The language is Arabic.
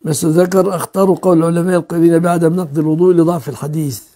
بس ذكر اختاروا قول العلماء القائلين بعدم نقض الوضوء لضعف الحديث.